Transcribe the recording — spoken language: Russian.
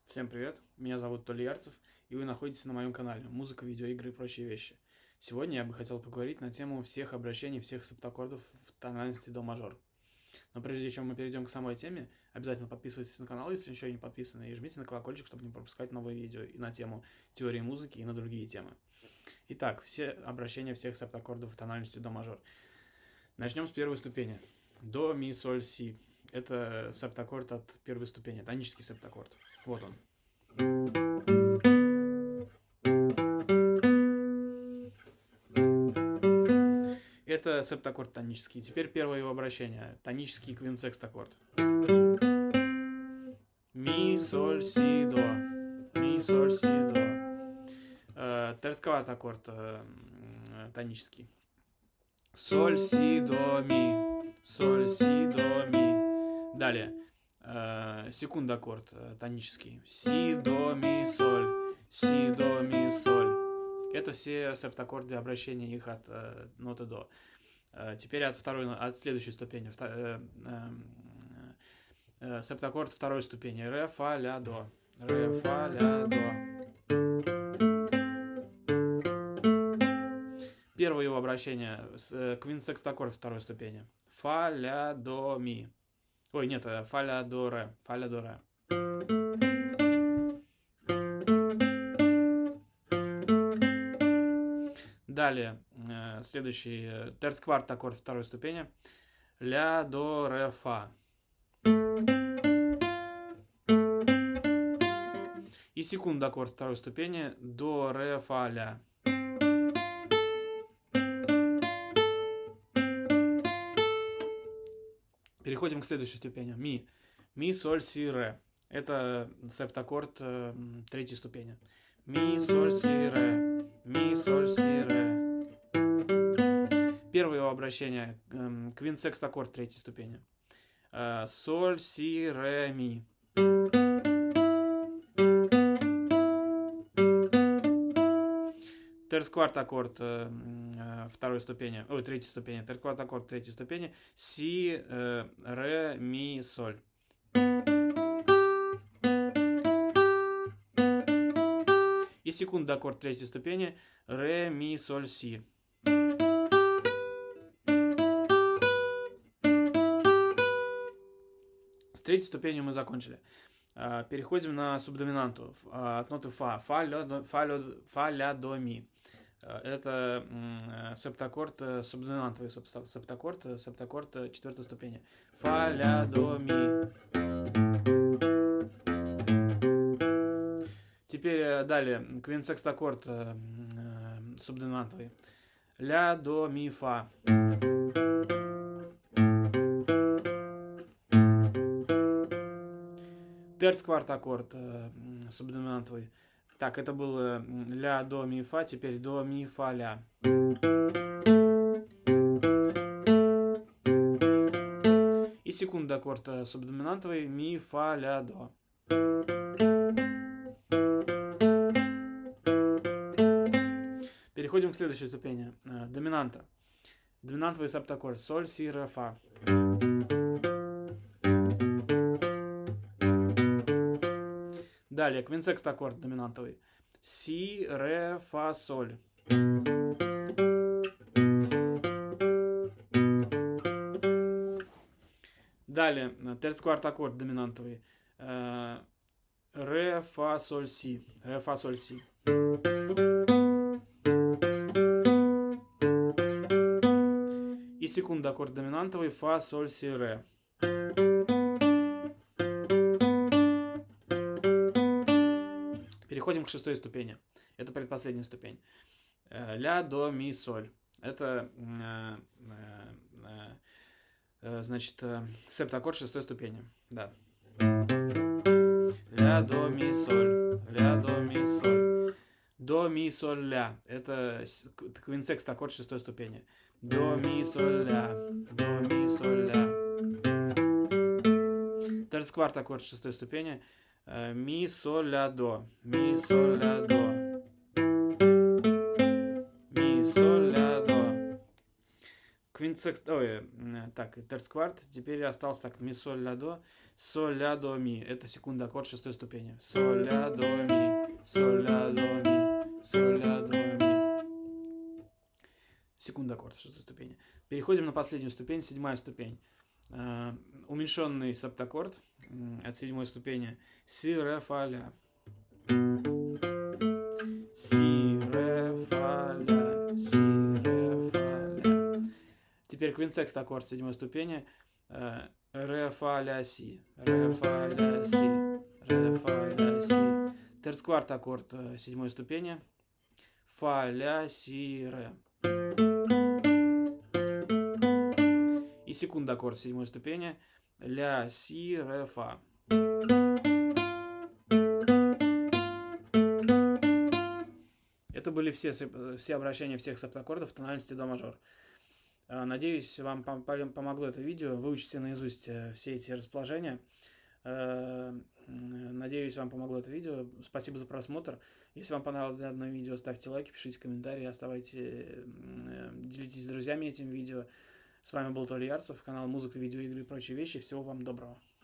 Всем привет, меня зовут Толя Ярцев, и вы находитесь на моем канале «Музыка, видеоигры и прочие вещи». Сегодня я бы хотел поговорить на тему всех обращений, всех септаккордов в тональности до мажор. Но прежде чем мы перейдем к самой теме, обязательно подписывайтесь на канал, если еще не подписаны, и жмите на колокольчик, чтобы не пропускать новые видео и на тему теории музыки, и на другие темы. Итак, все обращения всех септаккордов в тональности до мажор. Начнем с первой ступени. До, ми, соль, си. Это септаккорд от первой ступени, тонический септаккорд. Вот он. Это септаккорд тонический. Теперь первое его обращение. Тонический квинсекстаккорд. Ми, соль, си, до. Ми, соль, си, до. Тертковатый аккорд тонический. Соль, си, до, ми. Соль, си, до, ми. Далее. Секунд аккорд тонический. Си, до, ми, соль. Си, до, ми, соль. Это все септаккорды обращения их от ноты до. Теперь от следующей ступени. Септаккорд второй ступени. Ре, фа, ля, до. Ре, фа, ля, до. Первое его обращение. Квинсекстаккорд второй ступени. Фа, ля, до, ми. Ой, нет, фа, ля, до, ре. Фа, ля, до, ре. Далее, следующий терцкварт аккорд второй ступени. Ля, до, ре, фа. И секунд аккорд второй ступени. До, ре, фа, ля. Переходим к следующей ступени. Ми. Ми, соль, си, ре. Это септаккорд третьей ступени. Ми, соль, си, ре. Ми, соль, си, ре. Первое его обращение. Квинсекстаккорд третьей ступени. Соль, си, ре, ми. Терцкварт аккорд второй ступени, третьей ступени. Терцкварт аккорд третьей ступени. Си, ре, ми, соль. И секунд аккорд третьей ступени. Ре, ми, соль, си. С третьей ступенью мы закончили. Переходим на субдоминанту от ноты фа. Фа, ля, до, ми. Это септаккорд субдоминантовый септаккорд четвертой ступени. Фа, ля, до, ми. Теперь далее квинсекстаккорд субдоминантовый. Ля, до, ми, фа. Терцкварт аккорд субдоминантовый. Так, это был ля, до, ми, фа. Теперь до, ми, фа, ля. И секунд аккорд субдоминантовый. Ми, фа, ля, до. Переходим к следующей ступени. Доминанта. Доминантовый септаккорд. Соль, си, ре, фа. Далее, квинсекстаккорд доминантовый. Си, ре, фа, соль. Далее, терцкварт аккорд доминантовый. Ре, фа, соль, си. Ре, фа, соль, си. И секунд аккорд доминантовый. Фа, соль, си, ре. Переходим к шестой ступени. Это предпоследняя ступень. Ля, до, ми, соль. Это значит септаккорд шестой ступени. Да. Ля, до, ми, соль. Ля, до, ми, соль. До, ми, соль, ля. Это квинсекстаккорд шестой ступени. До, ми, соль, ля. До, ми, соль, ля. Терцкварт аккорд шестой ступени. Ми, соль, ля, до. Ми, соль, ля, до. Ми, соль, ля, до. квинтсекст... так, терцкварт. Теперь остался так. Ми, соль, ля, до. Соль, ля, до, ми. Это секунда аккорд шестой ступени. Соль, ля, до, ми. Соль, ля, до, ми. Соль, ля, до, ми. Секунда аккорд шестой ступени. Переходим на последнюю ступень, седьмая ступень. Уменьшенный септаккорд от седьмой ступени. Си, ре, фа, ля. Си, ре, фа, ля. Си, ре, фа, ля. Теперь квинтсекст аккорд седьмой ступени. Ре, фа, ля, си. Ре, фа, ля, си. Ре, фа, ля, си. Терцкварт аккорд седьмой ступени. Фа, ля, си, ре. И секунда аккорд седьмой ступени. Ля, си, ре, фа. Это были все обращения всех септаккордов в тональности до мажор. Надеюсь, вам помогло это видео. Выучите наизусть все эти расположения. Надеюсь, вам помогло это видео. Спасибо за просмотр. Если вам понравилось данное видео, ставьте лайки, пишите комментарии, делитесь с друзьями этим видео. С вами был Толя Ярцев, канал «Музыка, видеоигры и прочие вещи». Всего вам доброго.